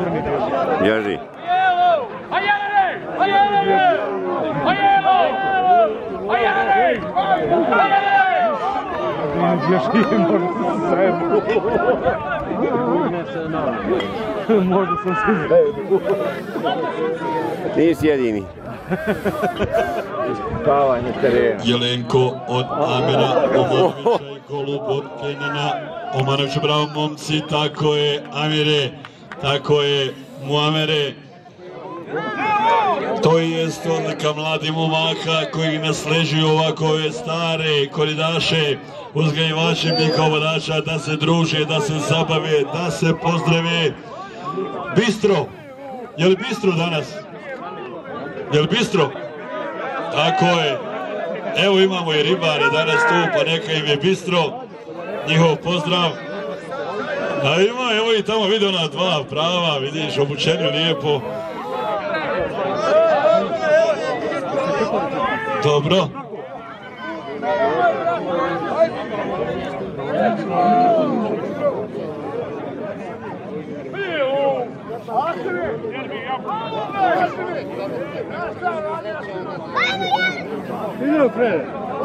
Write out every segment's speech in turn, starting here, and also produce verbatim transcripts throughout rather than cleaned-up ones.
Bježi. Možda sam se zajedno. Nisi jedini. Spavanje terena. Jelenko od Amira Omanovića i golub od Kenana Omanovića. Bravo momci, tako je Amire, tako je Muamere. To i jest odlika mladih momaka koji nasleđuju ovakove stare koridaše, uzgajivače bikovodača, da se druže, da se zabave, da se pozdrave. Bistro, je li bistro danas? Je li bistro? Tako je. Evo imamo i ribare danas tu, pa neka im je bistro. Njihov pozdrav. A ima, evo i tamo vidi ona dva prava, vidiš, obučeni lijepo. Dobro. Idemo Frede.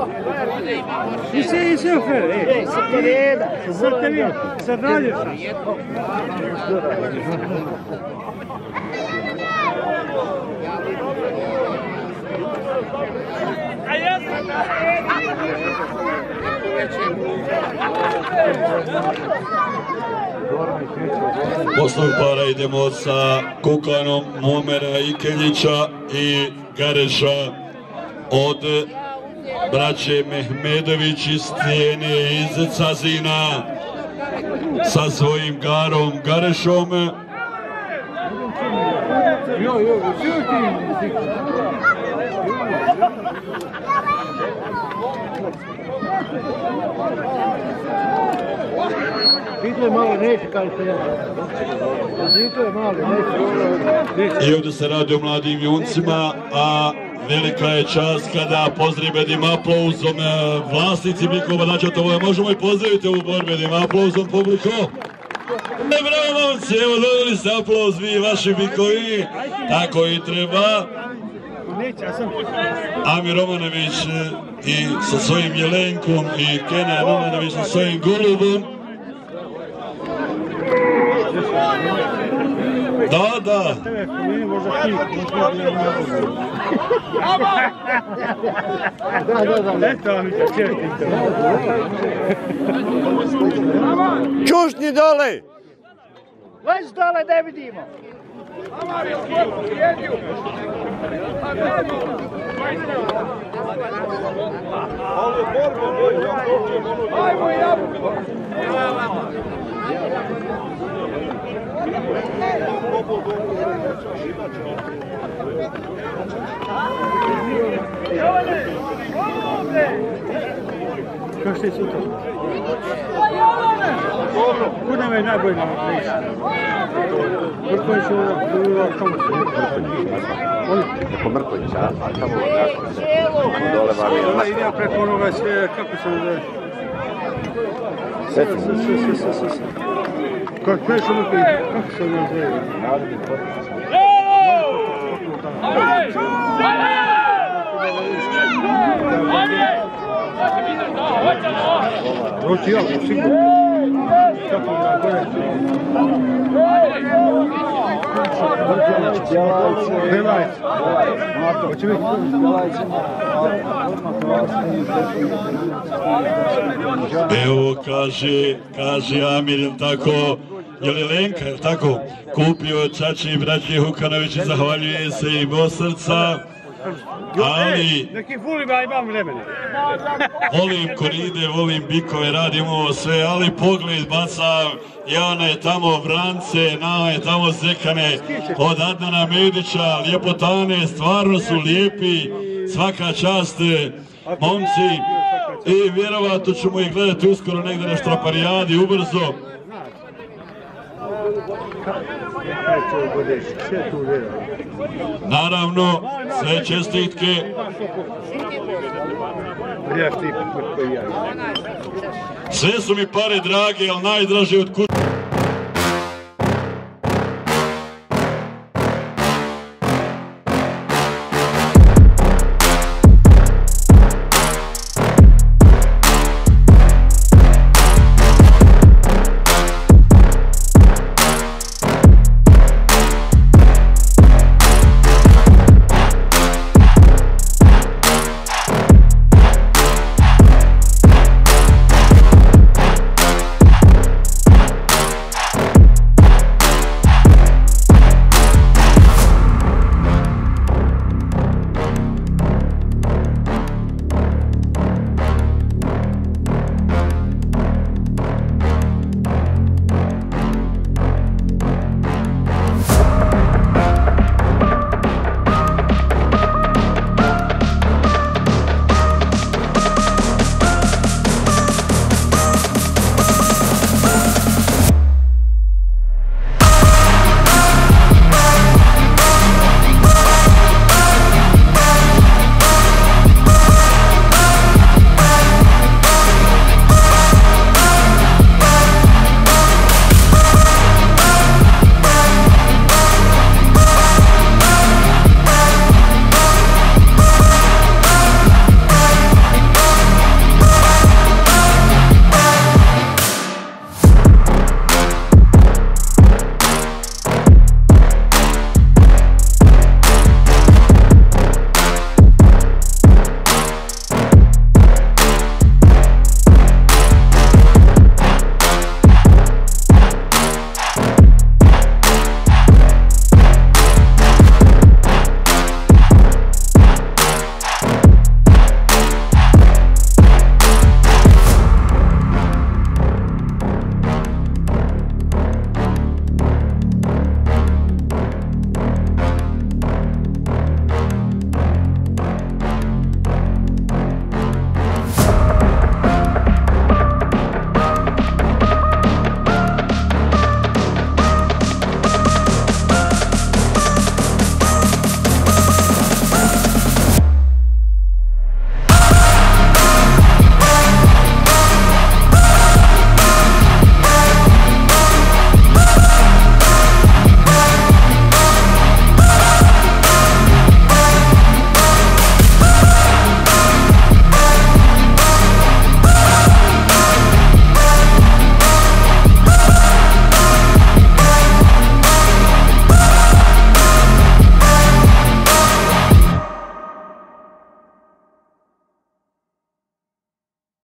Isi, isi u Frede. Ej, sad te reda. Sad te vidim. Sad rađeš nas. Poslovnog para idemo sa Kukanom, Momera, Ikeljića i Gareša od braće Mehmedović iz Stijene, iz Cazina sa svojim Garom Garešom. Jo, jo, što ti? Zito je malo neće, kao što ja. Zito je malo neće. I ovdje se radi o mladim juncima, a velika je čast kada pozdravim aplauzom vlasnici bikovodača. To možemo i pozdraviti ovu borbu jednim aplauzom publiko. Bravo momci, evo dobili ste aplauz vi vaši bikovi, tako i treba. Amir Omanović i sa svojim Jelenkom i Kenan Omanović sa svojim golubom. Da, da. Čušni dole! Lez dole da vidimo. Ajmo jabuku! Kako ste sutra? Kuda me najbolje na listu? Kako je što tamo Neko Mrković, a tamo dole vam je... Ona ideo preko onoga sve, kako se zove? Sve, sve, sve, sve, sve, sve. Kako je što Mrković, kako se zove? Hoću ja, sigurno. Kako je gore? Belajc. Hoće biti Belajc. Evo kaže, kaže Amir, jel tako, je li Lenka, jel tako, kupio čači i braći Hukanović i zahvaljuje se i od srca. Ali neki volim, ja imam vremena. Volim koride, volim bikove, radimo sve, ali pogled bacam, Jana je tamo vrance, Nana je tamo zekane, od Adnana Medića, ljepotane, stvarno su lijepi, svaka čast, momci, i vjerovatno ćemo ih gledati uskoro negdje na Štraparijadi, ubrzo. Naravno, sve čestitke. Sve su mi pare drage, ali najdraže od kuće.